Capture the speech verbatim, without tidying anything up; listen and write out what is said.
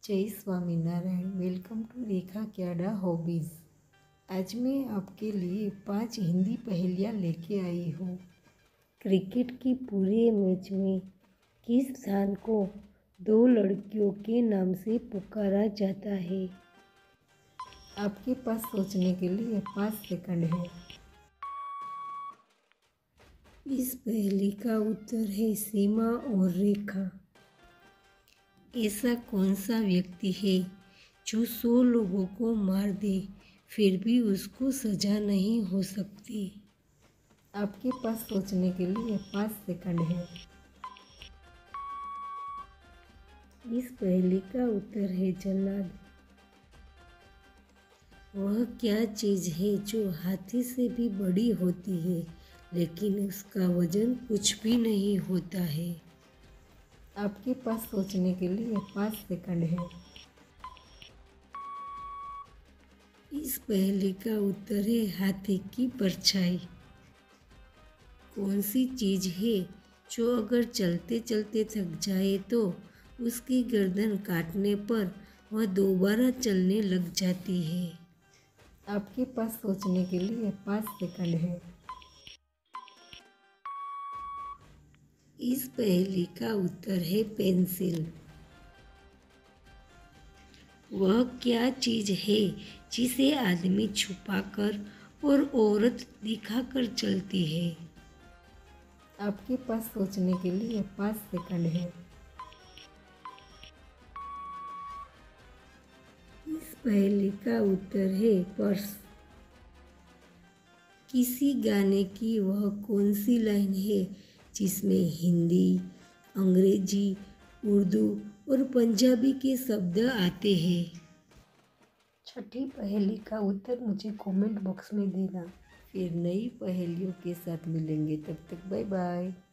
जय Swaminarayan. Welcome to Rekha Kyada hobbies. आज मैं आपके लिए पांच हिंदी पहेलियाँ लेके आई हूँ। क्रिकेट की पूरे मैच में किस स्थान को दो लड़कियों के नाम से पुकारा जाता है? आपके पास सोचने के लिए पाँच सेकंड है। इस पहेली का उत्तर है सीमा और रेखा। ऐसा कौन सा व्यक्ति है जो सौ लोगों को मार दे फिर भी उसको सजा नहीं हो सकती? आपके पास सोचने के लिए पाँच सेकंड है। इस पहेली का उत्तर है जल्लाद। वह क्या चीज़ है जो हाथी से भी बड़ी होती है लेकिन उसका वजन कुछ भी नहीं होता है? आपके पास सोचने के लिए पाँच सेकंड है। इस पहेली का उत्तर है हाथी की परछाई। कौन सी चीज़ है जो अगर चलते चलते थक जाए तो उसकी गर्दन काटने पर वह दोबारा चलने लग जाती है? आपके पास सोचने के लिए पाँच सेकंड है। इस पहेली का उत्तर है पेंसिल। वह क्या चीज़ है जिसे आदमी छुपाकर और औरत दिखाकर चलती है? आपके पास सोचने के लिए पाँच सेकंड है। इस पहेली का उत्तर है पर्स। किसी गाने की वह कौन सी लाइन है जिसमें हिंदी, अंग्रेजी, उर्दू और पंजाबी के शब्द आते हैं? छठी पहेली का उत्तर मुझे कमेंट बॉक्स में देना। फिर नई पहेलियों के साथ मिलेंगे, तब तक बाय बाय।